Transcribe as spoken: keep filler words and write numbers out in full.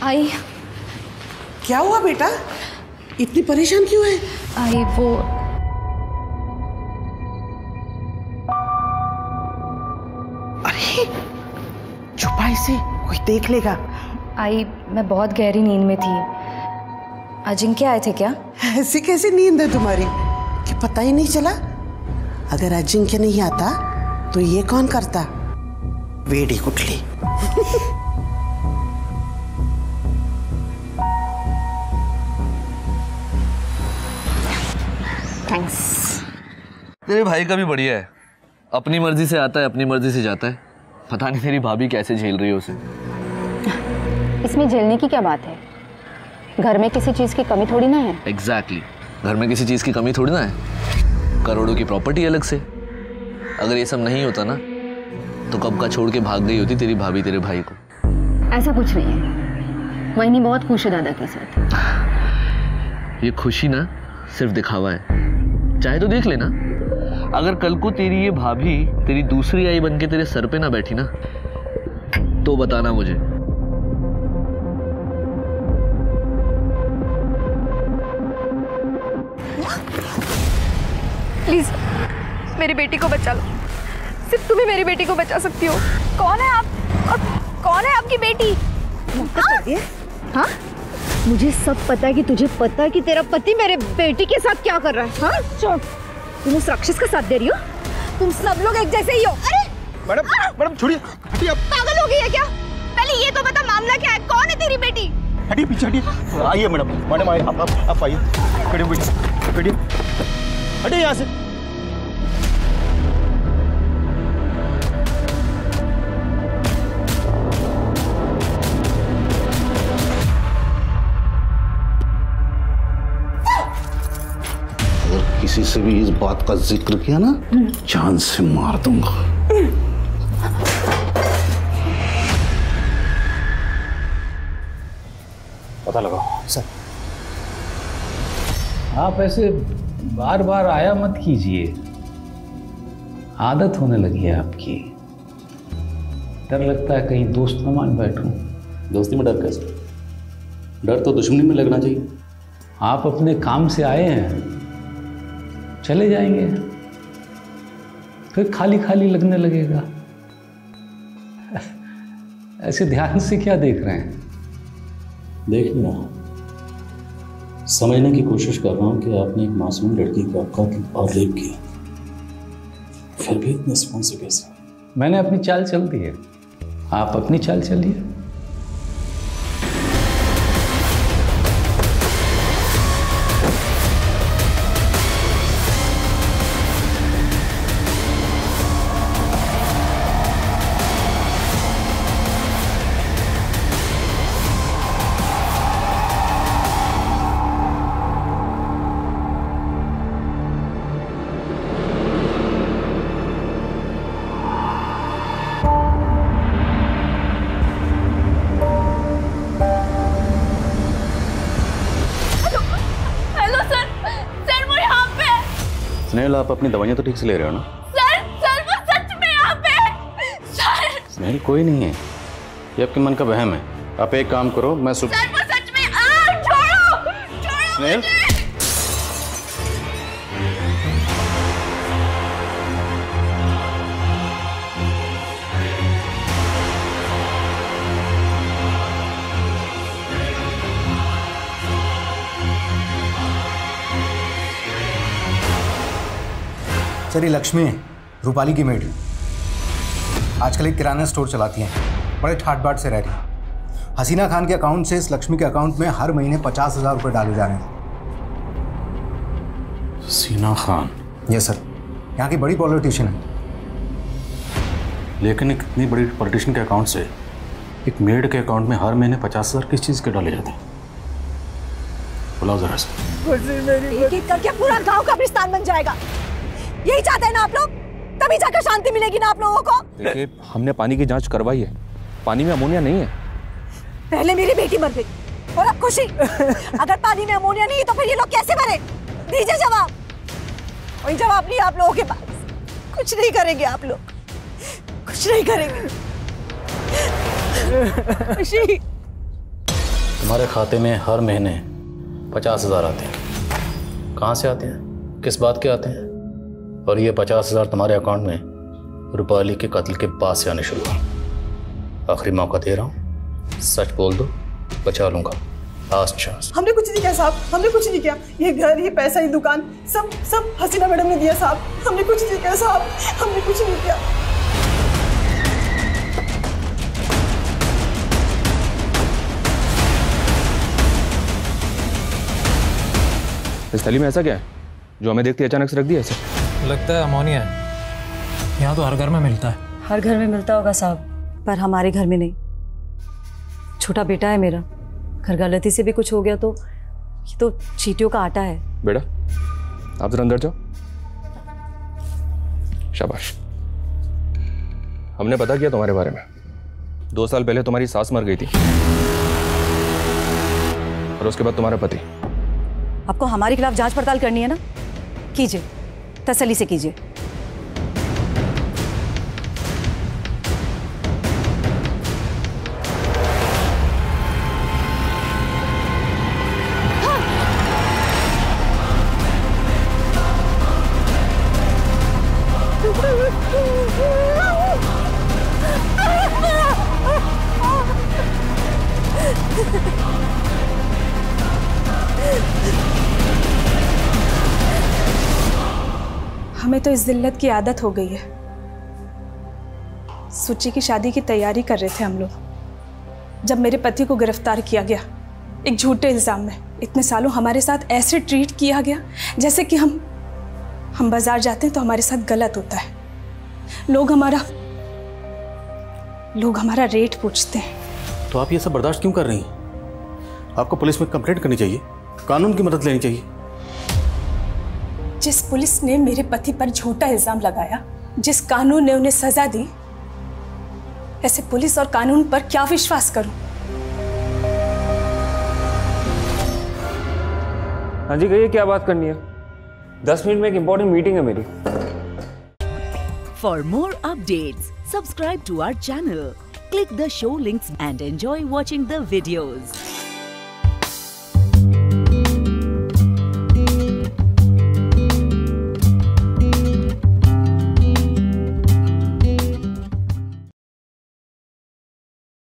आई। क्या हुआ बेटा, इतनी परेशान क्यों है? आई वो अरे छुपा इसे, कोई देख लेगा। आई मैं बहुत गहरी नींद में थी। अजिंक्य आए थे क्या? ऐसी कैसी नींद है तुम्हारी कि पता ही नहीं चला? अगर अजिंक्य नहीं आता तो ये कौन करता? वेड़ी कुटली। थैंक्स। तेरे भाई का भी बढ़िया है, अपनी मर्जी से आता है अपनी मर्जी से जाता है। पता नहीं तेरी भाभी कैसे झेल रही है उसे। इसमें झेलने की क्या बात है? घर में किसी चीज की कमी थोड़ी ना है। Exactly exactly. घर में किसी चीज की कमी थोड़ी ना है। करोड़ों की प्रॉपर्टी अलग से। अगर ये सब नहीं होता ना तो कब का छोड़ के भाग गई होती तेरी भाभी तेरे भाई को। ऐसा कुछ नहीं है, मोहिनी बहुत खुश है दादा के साथ। ये खुशी ना सिर्फ दिखावा है, चाहे तो देख लेना। अगर कल को तेरी ये भाभी तेरी दूसरी आई बन के तेरे सर पे ना बैठी ना तो बताना मुझे। प्लीज मेरी बेटी को बचा लो, सिर्फ तुम ही मेरी बेटी को बचा सकती हो। कौन है आप और कौन है आपकी बेटी? हाँ? मुझे सब पता है कि तुझे पता है कि तेरा पति मेरे बेटी के साथ क्या कर रहा है। हाँ? चल, तुम उस राक्षस का साथ दे रही हो? तुम सब लोग एक जैसे ही हो। अरे मैडम, मैडम छोड़िए, हटिए आप। पागल हो गई है क्या? पहले ये तो बता मामला क्या है, कौन है तेरी बेटी? हटिए पीछे हटिए। आइए मैडम, मैडम आइए, आप आप आप आइए। बैठिए बैठिए बैठिए, हटिए यहाँ से। किसी से भी इस बात का जिक्र किया ना, जान से मार दूंगा। पता लगाओ सर। आप ऐसे बार बार आया मत कीजिए, आदत होने लगी है आपकी। डर लगता है कहीं दोस्त न मान बैठूं। दोस्ती में डर कैसे? डर तो दुश्मनी में लगना चाहिए। आप अपने काम से आए हैं, चले जाएंगे फिर खाली खाली लगने लगेगा। ऐसे ध्यान से क्या देख रहे हैं? देख नहीं रहा, समझने की कोशिश कर रहा हूं कि आपने एक मासूम लड़की का कत्ल और रेप किया, फिर भी इतने सुकून से कैसे? मैंने अपनी चाल चल दी है, आप अपनी चाल चलिए। स्नेहल, आप अपनी दवाइयाँ तो ठीक से ले रहे हो ना? सर, सर वो सच में यहाँ पे। सर, स्नेहल कोई नहीं है, ये आपके मन का वहम है। आप एक काम करो, मैं सुबह। सर वो सच में। आ, छोड़ो, छोड़ो स्नेहल, सर ये लक्ष्मी है, रूपाली की मेड। आजकल एक किराना स्टोर चलाती हैं, बड़े ठाट बाट से रह रही हैं। हसीना खान के अकाउंट से इस लक्ष्मी के अकाउंट में हर महीने पचास हजार रुपये डाले जा रहे हैं। हसीना खान? यस सर, यहाँ की बड़ी पॉलिटिशियन है। लेकिन एक इतनी बड़ी पॉलिटिशियन के अकाउंट से एक मेड के अकाउंट में हर महीने पचास हजार किस चीज़ के डाले जाते हैं? बुलाओ जरा से। एक एक करके पूरा गांव कब्रिस्तान बन जाएगा। यही चाहते हैं ना आप लोग? तभी जाकर शांति मिलेगी ना आप लोगों को? देखिए, हमने पानी की जांच करवाई है, पानी में अमोनिया नहीं है। पहले मेरी बेटी मर गई और अब खुशी। अगर पानी में अमोनिया नहीं तो फिर ये लोग कैसे मरे? दीजिए जवाब। वही जवाब नहीं आप लोगों के पास। कुछ नहीं करेंगे आप लोग, कुछ नहीं करेंगे। खुशी तुम्हारे खाते में हर महीने पचास हजार आते हैं। कहाँ से आते हैं, किस बात के आते हैं? और ये पचास हजार तुम्हारे अकाउंट में रूपाली के कत्ल के बाद से आने शुरू हुआ। आखिरी मौका दे रहा हूँ, सच बोल दो, बचा लूंगा। Last chance. हमने कुछ नहीं किया साहब, हमने कुछ नहीं किया। ये घर, ये पैसा, ये दुकान, सब सब हसीना मैडम ने दिया साहब। हमने कुछ नहीं किया साहब, हमने कुछ नहीं किया। इस थाली में ऐसा क्या है जो हमें देखते अचानक से रख दिया ऐसे? लगता है अमोनिया है। यहाँ तो हर घर में मिलता है। हर घर में मिलता होगा साहब, पर हमारे घर में नहीं। छोटा बेटा है मेरा, घर गलती से भी कुछ हो गया तो ये तो चींटियों का आटा है। बेटा आप जरा अंदर जाओ। शाबाश। हमने पता किया तुम्हारे बारे में। दो साल पहले तुम्हारी सास मर गई थी और उसके बाद तुम्हारा पति। आपको हमारे खिलाफ जांच पड़ताल करनी है ना, कीजिए, तसल्ली से कीजिए। हमें तो इस जिल्लत की आदत हो गई है। सुची की शादी की तैयारी कर रहे थे हम लोग, जब मेरे पति को गिरफ्तार किया गया एक झूठे इल्जाम में। इतने सालों हमारे साथ ऐसे ट्रीट किया गया जैसे कि हम हम बाजार जाते हैं तो हमारे साथ गलत होता है। लोग हमारा लोग हमारा रेट पूछते हैं। तो आप ये सब बर्दाश्त क्यों कर रही हैं? आपको पुलिस में कंप्लेंट करनी चाहिए, कानून की मदद लेनी चाहिए। जिस पुलिस ने मेरे पति पर झूठा इल्जाम लगाया, जिस कानून ने उन्हें सजा दी, ऐसे पुलिस और कानून पर क्या विश्वास करूं? हाँ जी कहिए, क्या बात करनी है? दस मिनट में एक इंपॉर्टेंट मीटिंग है मेरी। For more updates, subscribe to our channel, click the show links and enjoy watching the videos.